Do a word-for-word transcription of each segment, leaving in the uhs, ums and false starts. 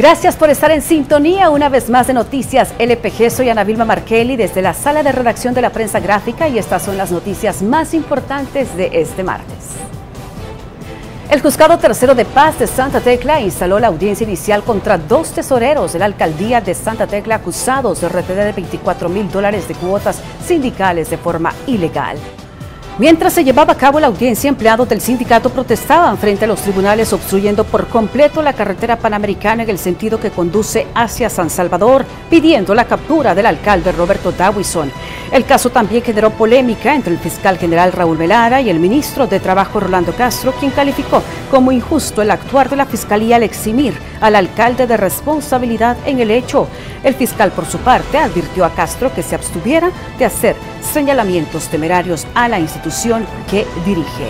Gracias por estar en sintonía una vez más de Noticias L P G. Soy Ana Vilma Markelly desde la sala de redacción de la Prensa Gráfica y estas son las noticias más importantes de este martes. El Juzgado Tercero de Paz de Santa Tecla instaló la audiencia inicial contra dos tesoreros de la alcaldía de Santa Tecla acusados de retener veinticuatro mil dólares de cuotas sindicales de forma ilegal. Mientras se llevaba a cabo la audiencia, empleados del sindicato protestaban frente a los tribunales obstruyendo por completo la carretera panamericana en el sentido que conduce hacia San Salvador, pidiendo la captura del alcalde Roberto Dawison. El caso también generó polémica entre el fiscal general Raúl Velara y el ministro de Trabajo Rolando Castro, quien calificó como injusto el actuar de la fiscalía al eximir al alcalde de responsabilidad en el hecho. El fiscal, por su parte, advirtió a Castro que se abstuviera de hacer señalamientos temerarios a la institución que dirige.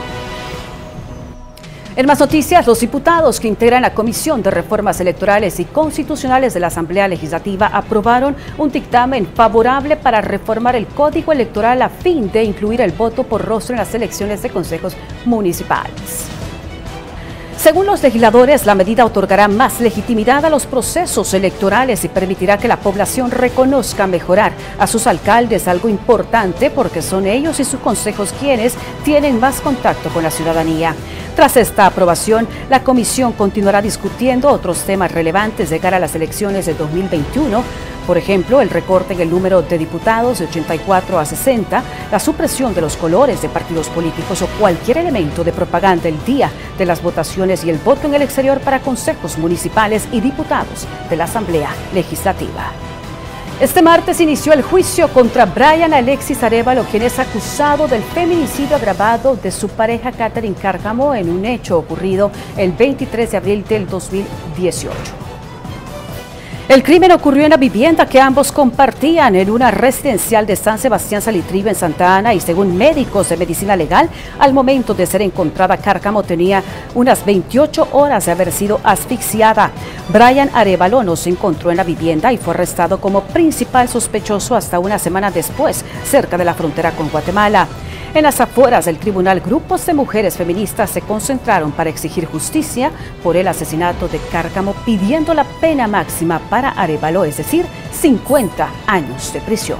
En más noticias, los diputados que integran la Comisión de Reformas Electorales y Constitucionales de la Asamblea Legislativa aprobaron un dictamen favorable para reformar el Código Electoral a fin de incluir el voto por rostro en las elecciones de consejos municipales. Según los legisladores, la medida otorgará más legitimidad a los procesos electorales y permitirá que la población reconozca mejorar a sus alcaldes, algo importante porque son ellos y sus consejos quienes tienen más contacto con la ciudadanía. Tras esta aprobación, la comisión continuará discutiendo otros temas relevantes de cara a las elecciones de dos mil veintiuno, por ejemplo, el recorte en el número de diputados de ochenta y cuatro a sesenta, la supresión de los colores de partidos políticos o cualquier elemento de propaganda el día de las votaciones y el voto en el exterior para consejos municipales y diputados de la Asamblea Legislativa. Este martes inició el juicio contra Brian Alexis Arévalo, quien es acusado del feminicidio agravado de su pareja Catherine Cárcamo en un hecho ocurrido el veintitrés de abril del dos mil dieciocho. El crimen ocurrió en la vivienda que ambos compartían en una residencial de San Sebastián Salitribe en Santa Ana y según médicos de medicina legal, al momento de ser encontrada Cárcamo tenía unas veintiocho horas de haber sido asfixiada. Brian Arévalo no se encontró en la vivienda y fue arrestado como principal sospechoso hasta una semana después, cerca de la frontera con Guatemala. En las afueras del tribunal, grupos de mujeres feministas se concentraron para exigir justicia por el asesinato de Cárcamo, pidiendo la pena máxima para Arévalo, es decir, cincuenta años de prisión.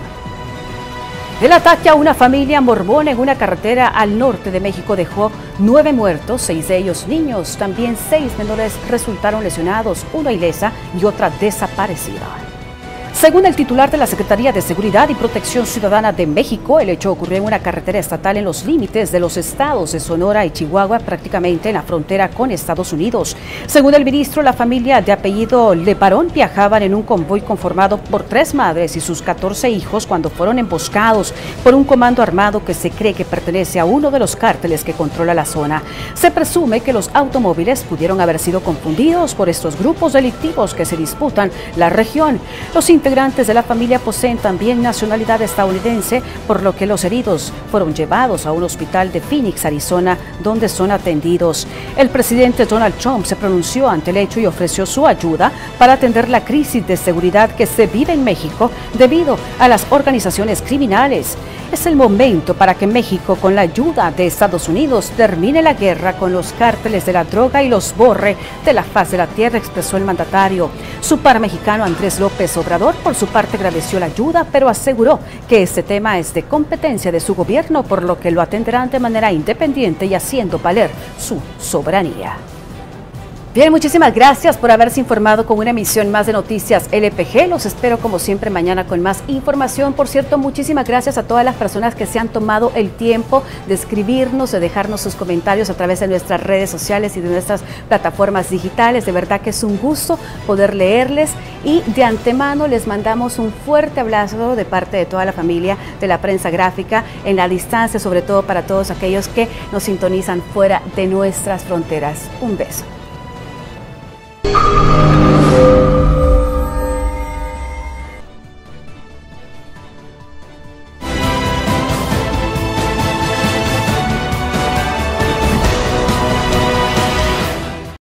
El ataque a una familia mormona en una carretera al norte de México dejó nueve muertos, seis de ellos niños. También seis menores resultaron lesionados, una ilesa y otra desaparecida. Según el titular de la Secretaría de Seguridad y Protección Ciudadana de México, el hecho ocurrió en una carretera estatal en los límites de los estados de Sonora y Chihuahua, prácticamente en la frontera con Estados Unidos. Según el ministro, la familia de apellido Leparón viajaban en un convoy conformado por tres madres y sus catorce hijos cuando fueron emboscados por un comando armado que se cree que pertenece a uno de los cárteles que controla la zona. Se presume que los automóviles pudieron haber sido confundidos por estos grupos delictivos que se disputan la región. Los integrantes de la familia poseen también nacionalidad estadounidense, por lo que los heridos fueron llevados a un hospital de Phoenix, Arizona, donde son atendidos. El presidente Donald Trump se pronunció ante el hecho y ofreció su ayuda para atender la crisis de seguridad que se vive en México debido a las organizaciones criminales. Es el momento para que México, con la ayuda de Estados Unidos, termine la guerra con los cárteles de la droga y los borre de la faz de la tierra, expresó el mandatario. Su par mexicano Andrés López Obrador, por su parte, agradeció la ayuda, pero aseguró que este tema es de competencia de su gobierno, por lo que lo atenderán de manera independiente y haciendo valer su soberanía. Bien, muchísimas gracias por haberse informado con una emisión más de Noticias L P G. Los espero como siempre mañana con más información. Por cierto, muchísimas gracias a todas las personas que se han tomado el tiempo de escribirnos, de dejarnos sus comentarios a través de nuestras redes sociales y de nuestras plataformas digitales. De verdad que es un gusto poder leerles y de antemano les mandamos un fuerte abrazo de parte de toda la familia de la Prensa Gráfica en la distancia, sobre todo para todos aquellos que nos sintonizan fuera de nuestras fronteras. Un beso.